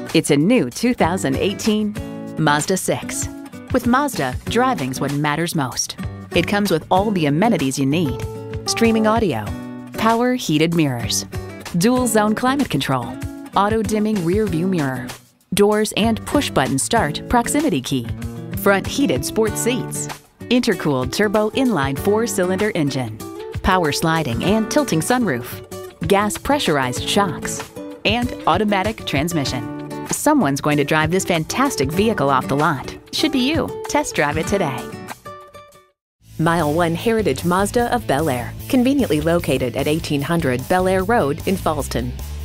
It's a new 2018 Mazda 6. With Mazda, driving's what matters most. It comes with all the amenities you need. Streaming audio, power heated mirrors, dual zone climate control, auto dimming rear view mirror, doors and push button start proximity key, front heated sports seats, intercooled turbo inline 4-cylinder engine, power sliding and tilting sunroof, gas pressurized shocks, and automatic transmission. Someone's going to drive this fantastic vehicle off the lot. Should be you. Test drive it today. Mile 1 Heritage Mazda of Bel Air, conveniently located at 1800 Bel Air Road in Fallston.